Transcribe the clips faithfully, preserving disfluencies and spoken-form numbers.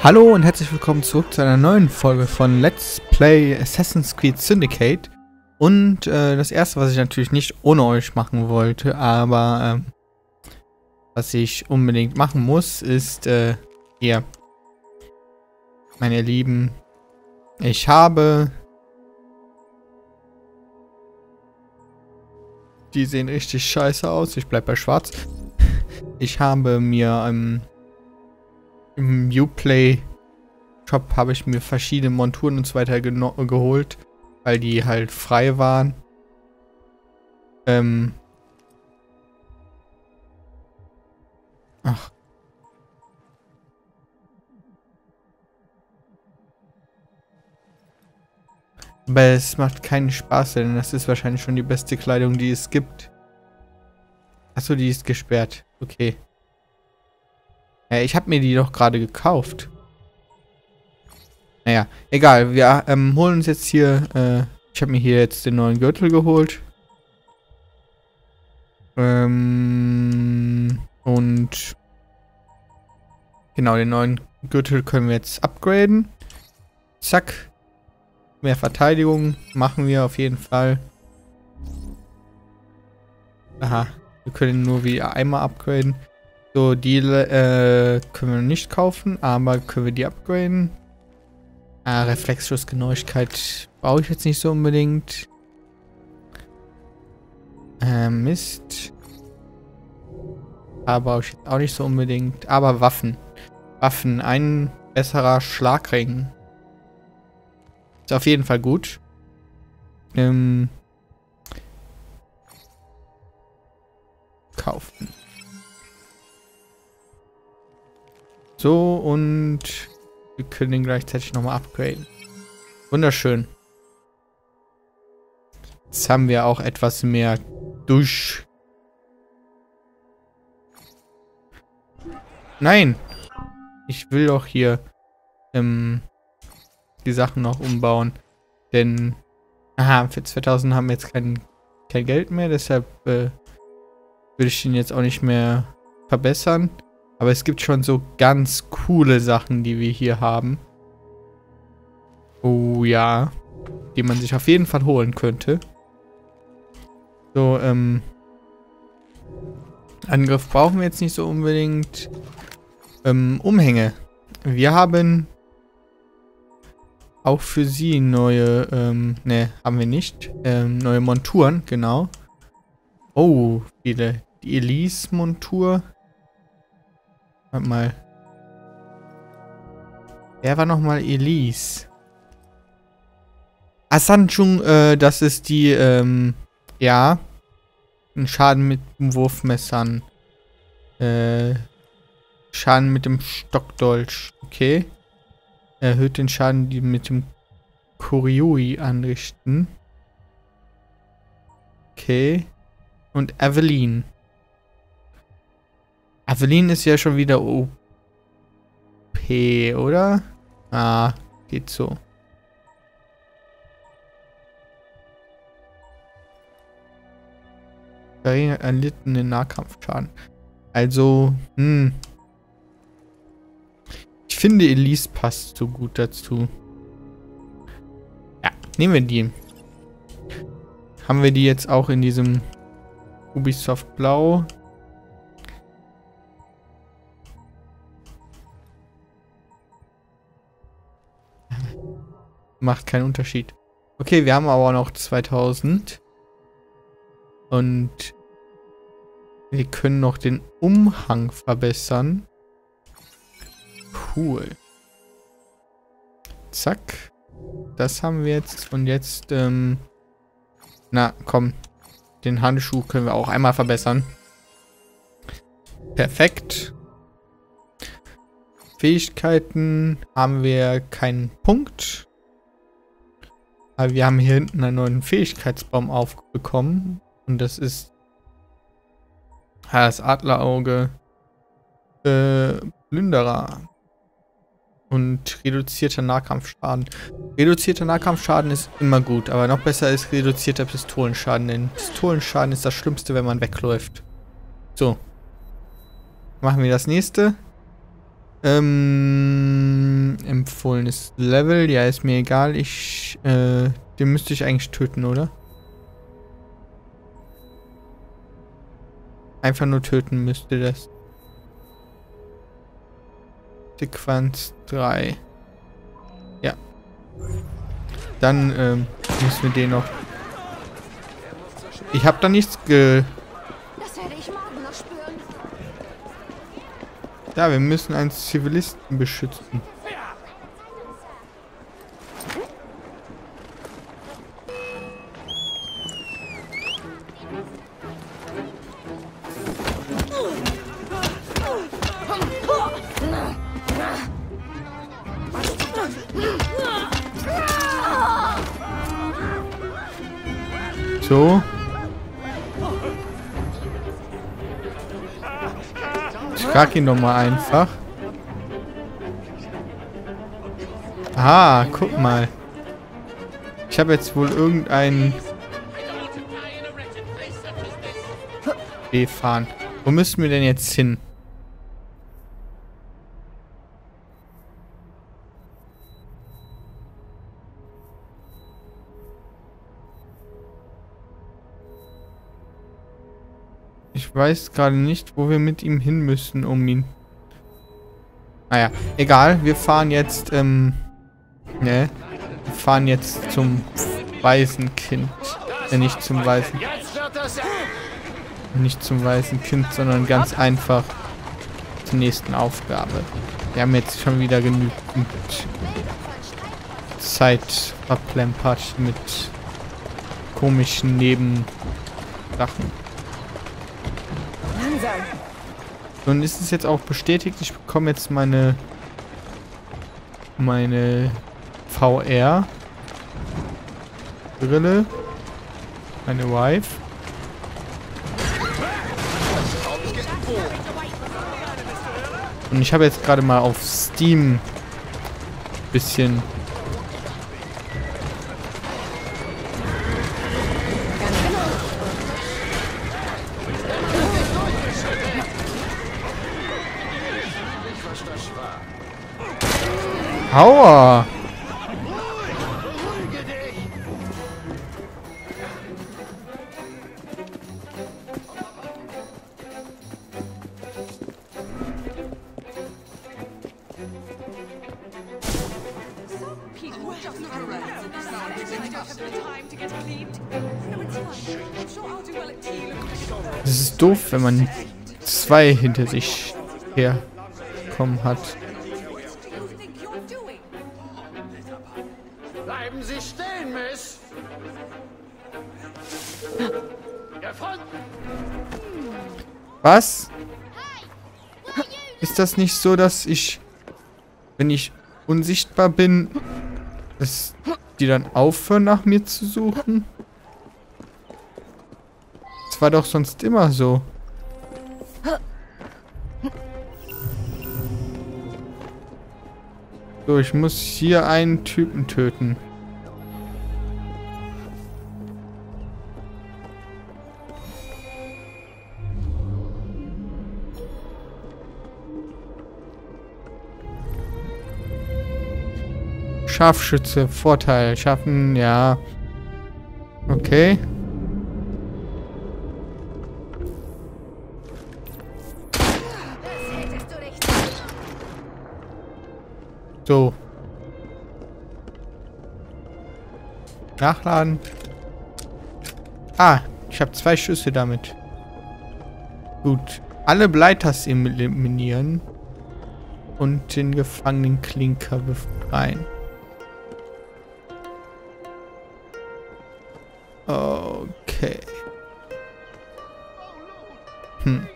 Hallo und herzlich willkommen zurück zu einer neuen Folge von Let's Play Assassin's Creed Syndicate. Und äh, das erste, was ich natürlich nicht ohne euch machen wollte, aber äh, was ich unbedingt machen muss, ist äh, hier, meine Lieben, ich habe, die sehen richtig scheiße aus, ich bleib bei schwarz, ich habe mir ähm, im Uplay Shop habe ich mir verschiedene Monturen und so weiter geholt, weil die halt frei waren. Ähm. Ach. Aber es macht keinen Spaß, denn das ist wahrscheinlich schon die beste Kleidung, die es gibt. Achso, die ist gesperrt. Okay. Ja, ich habe mir die doch gerade gekauft. Naja, egal. Wir ähm, holen uns jetzt hier, äh, ich habe mir hier jetzt den neuen Gürtel geholt. Ähm, und genau, den neuen Gürtel können wir jetzt upgraden. Zack. Mehr Verteidigung machen wir auf jeden Fall. Aha, wir können nur wie einmal upgraden. So, die äh, können wir nicht kaufen, aber können wir die upgraden. Ah, Reflexschussgenauigkeit brauche ich jetzt nicht so unbedingt. Äh, Mist. Aber brauche ich jetzt auch nicht so unbedingt. Aber Waffen. Waffen. Ein besserer Schlagring. Ist auf jeden Fall gut. Ähm. Kaufen. So, und wir können den gleichzeitig nochmal upgraden. Wunderschön. Jetzt haben wir auch etwas mehr durch. Nein! Ich will doch hier ähm, die Sachen noch umbauen. Denn, aha, für zweitausend haben wir jetzt kein, kein Geld mehr. Deshalb äh, will ich ihn jetzt auch nicht mehr verbessern. Aber es gibt schon so ganz coole Sachen, die wir hier haben. Oh ja. Die man sich auf jeden Fall holen könnte. So, ähm. Angriff brauchen wir jetzt nicht so unbedingt. Ähm, Umhänge. Wir haben auch für sie neue, ähm, ne, haben wir nicht. Ähm, neue Monturen, genau. Oh, viele. Die Elise-Montur. Warte mal. Wer war nochmal Elise? Ah, Sanchung, äh, das ist die, ähm, ja. Ein Schaden mit Wurfmessern. Äh, Schaden mit dem Stockdolch. Okay. Erhöht den Schaden, die mit dem Kurioi anrichten. Okay. Und Evelyn. Evelyn ist ja schon wieder O P, oder? Ah, geht so. Erlittenen Nahkampfschaden. Also, hm. Ich finde, Elise passt so gut dazu. Ja, nehmen wir die. Haben wir die jetzt auch in diesem Ubisoft Blau? Macht keinen Unterschied. Okay, wir haben aber noch zweitausend. Und wir können noch den Umhang verbessern. Cool. Zack. Das haben wir jetzt. Und jetzt, ähm... na, komm. Den Handschuh können wir auch einmal verbessern. Perfekt. Fähigkeiten haben wir keinen Punkt. Aber wir haben hier hinten einen neuen Fähigkeitsbaum aufbekommen. Und das ist das Adlerauge, äh, Plünderer und reduzierter Nahkampfschaden. Reduzierter Nahkampfschaden ist immer gut, aber noch besser ist reduzierter Pistolenschaden, denn Pistolenschaden ist das Schlimmste, wenn man wegläuft. So. Machen wir das nächste. Ähm... empfohlenes Level. Ja, ist mir egal. Ich, äh, den müsste ich eigentlich töten, oder? Einfach nur töten müsste das. Sequenz drei. Ja. Dann, ähm, müssen wir den noch... Ich habe da nichts ge... Das werde ich morgen noch spüren. Ja, wir müssen einen Zivilisten beschützen. So. Ich frag ihn doch mal einfach. Ah, guck mal. Ich habe jetzt wohl irgendeinen B-Fahren. Wo müssen wir denn jetzt hin? Ich weiß gerade nicht, wo wir mit ihm hin müssen, um ihn... Naja, egal. Wir fahren jetzt, ähm... Ne? Wir fahren jetzt zum Waisenkind. Äh, nicht zum Waisen... Nicht zum Waisenkind, sondern ganz einfach zur nächsten Aufgabe. Wir haben jetzt schon wieder genügend Zeit verplempert mit komischen Nebensachen. Nun ist es jetzt auch bestätigt, ich bekomme jetzt meine meine V R Brille, meine Wife. Und ich habe jetzt gerade mal auf Steam bisschen Aua! Es ist doof, wenn man zwei hinter sich herkommen hat. Bleiben Sie stehen, Miss! Was? Ist das nicht so, dass ich, wenn ich unsichtbar bin, dass die dann aufhören, nach mir zu suchen? Das war doch sonst immer so. So, ich muss hier einen Typen töten. Scharfschütze, Vorteil, schaffen, ja. Okay. So. Nachladen. Ah, ich habe zwei Schüsse damit. Gut. Alle Blighters eliminieren. Und den gefangenen Klinker befreien. Okay. Hm.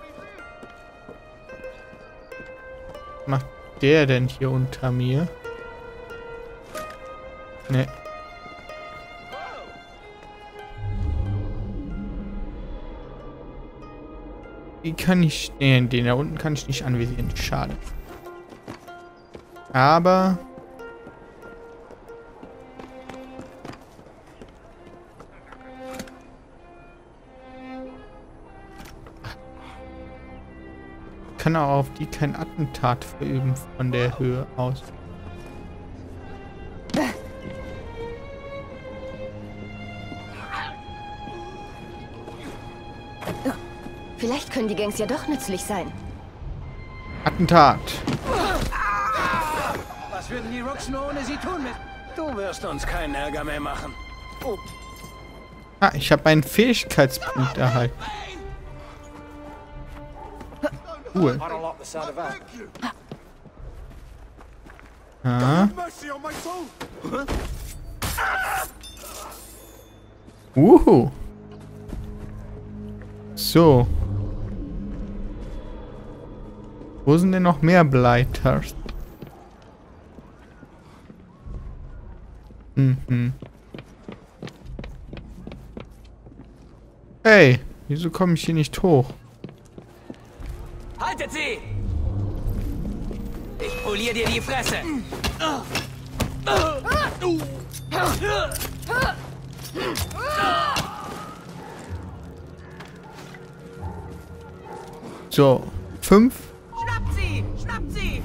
Was macht der denn hier unter mir? Ne. Wie kann ich... Ne, den da unten kann ich nicht anvisieren. Schade. Aber... kann auch auf die kein Attentat verüben von der Höhe aus. Vielleicht können die Gangs ja doch nützlich sein. Attentat. Was würden die Rooks nur ohne sie tun? Mit? Du wirst uns keinen Ärger mehr machen. Oh. Ah, ich habe einen Fähigkeitspunkt erhalten. Cool. Ah. Uhu. So. Wo sind denn noch mehr Blighters? Mhm. Hey, wieso komme ich hier nicht hoch? Haltet sie! Ich poliere dir die Fresse! So, fünf. Schnappt sie! Schnappt sie!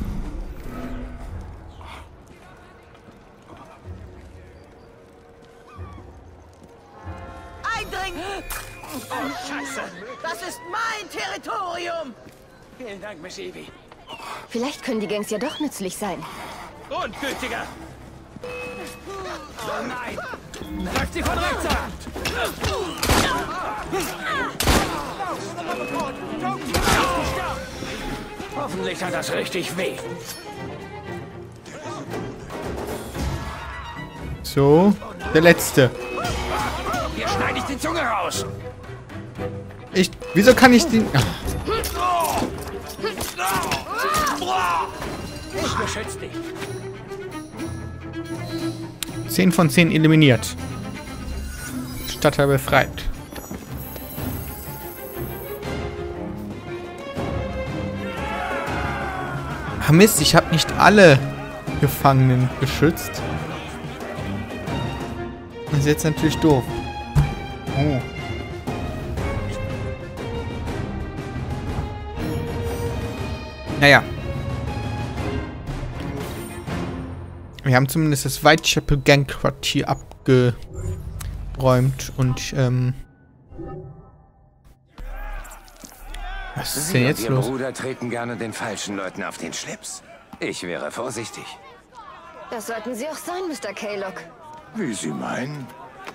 Eindringen! Oh, Scheiße! Das ist mein Territorium! Vielen Dank, Miss Evie. Vielleicht können die Gangs ja doch nützlich sein. Grundgültiger! Oh nein! Greift sie von rechts an! Hoffentlich hat das richtig weh. So, der letzte. Hier schneide ich die Zunge raus! Ich, wieso kann ich den... Ach, Ich beschütze dich. zehn von zehn eliminiert. Stadtteil befreit. Ah Mist, ich habe nicht alle Gefangenen beschützt. Das ist jetzt natürlich doof. Oh. Naja. Wir haben zumindest das Whitechapel Gang Quartier abgeräumt und ähm... was ist denn jetzt Ihr los? Bruder treten gerne den falschen Leuten auf den Schlips. Ich wäre vorsichtig. Das sollten Sie auch sein, Mister Kaylock. Wie Sie meinen?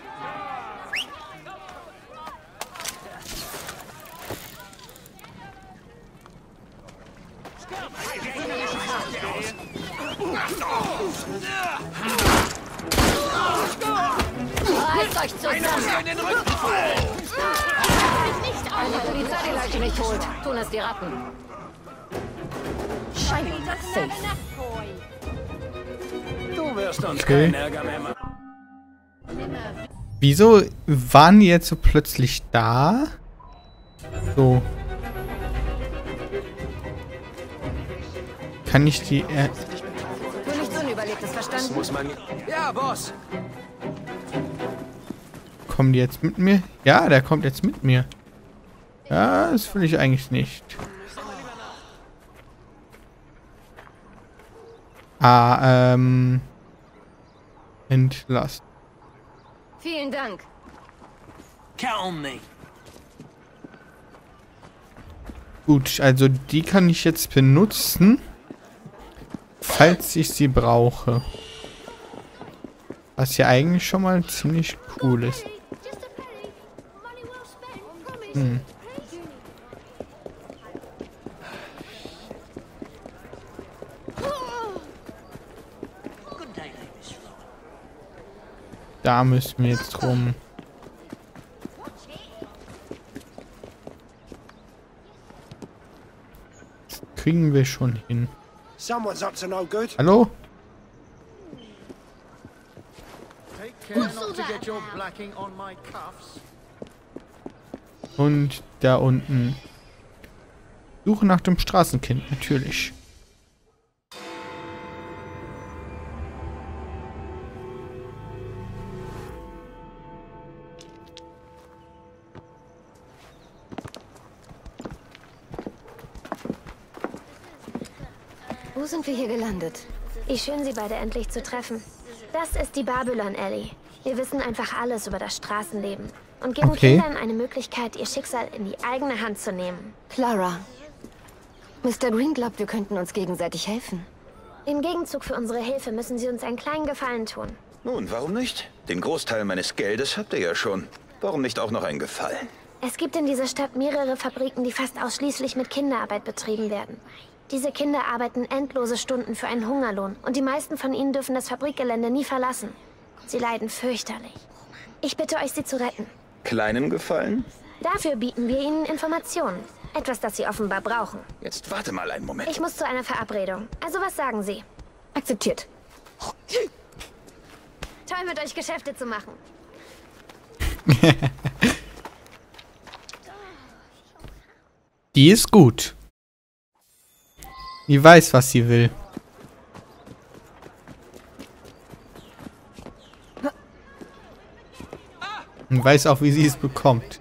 Reißt euch zusammen! Wenn die Polizei die Leute nicht holt, tun es die Ratten. Scheinbar safe. Du wirst uns Okay. keinen Ärger mehr machen. Wieso waren die jetzt so plötzlich da? So. Kann ich die... Äh, Nur nichts Unüberlegtes, verstanden? Muss man... Ja, Boss! kommen die jetzt mit mir? Ja, der kommt jetzt mit mir. Ja, das will ich eigentlich nicht. Ah, ähm... Entlassen. Vielen Dank. Count on me. Gut, also die kann ich jetzt benutzen, falls ich sie brauche. Was ja eigentlich schon mal ziemlich cool ist. Hm. Da müssen wir jetzt rum. Das kriegen wir schon hin. Someone's up to no good. Hallo? Take care not to get your blacking on my cuffs. Und da unten. Suche nach dem Straßenkind, natürlich. Wo sind wir hier gelandet? Wie schön, Sie beide endlich zu treffen. Das ist die Babylon Alley. Wir wissen einfach alles über das Straßenleben. und geben Okay. Kindern eine Möglichkeit, ihr Schicksal in die eigene Hand zu nehmen. Clara, Mister Green glaubt, wir könnten uns gegenseitig helfen. Im Gegenzug für unsere Hilfe müssen Sie uns einen kleinen Gefallen tun. Nun, warum nicht? Den Großteil meines Geldes habt ihr ja schon. Warum nicht auch noch einen Gefallen? Es gibt in dieser Stadt mehrere Fabriken, die fast ausschließlich mit Kinderarbeit betrieben werden. Diese Kinder arbeiten endlose Stunden für einen Hungerlohn und die meisten von ihnen dürfen das Fabrikgelände nie verlassen. Sie leiden fürchterlich. Ich bitte euch, sie zu retten. Kleinen Gefallen? Dafür bieten wir ihnen Informationen. Etwas, das sie offenbar brauchen. Jetzt warte mal einen Moment. Ich muss zu einer Verabredung. Also was sagen Sie? Akzeptiert. Toll, mit euch Geschäfte zu machen. Die ist gut. Die weiß, was sie will. Und weiß auch, wie sie es bekommt.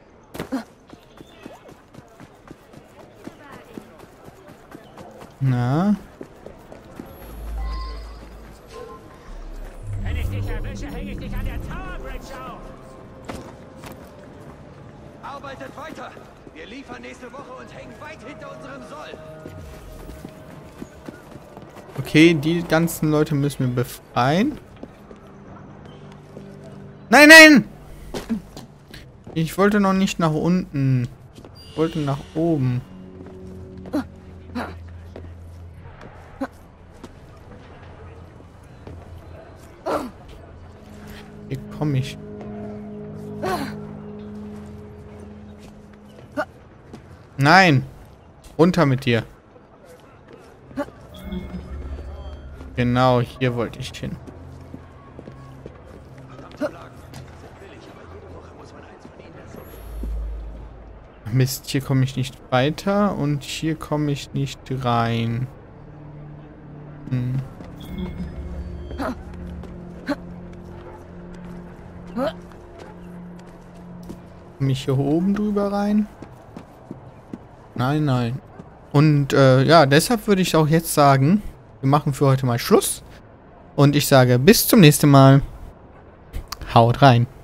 Na? Wenn ich dich erwische, hänge ich dich an der Tower Bridge auf. Arbeitet weiter! Wir liefern nächste Woche und hängen weit hinter unserem Soll. Okay, die ganzen Leute müssen wir befreien. Nein, nein! Ich wollte noch nicht nach unten. Ich wollte nach oben. Hier komme ich. Nein! Runter mit dir. Genau, hier wollte ich hin. Mist, hier komme ich nicht weiter und hier komme ich nicht rein. Hm. Komme ich hier oben drüber rein? Nein, nein. Und äh, ja, deshalb würde ich auch jetzt sagen, wir machen für heute mal Schluss. Und ich sage bis zum nächsten Mal. Haut rein.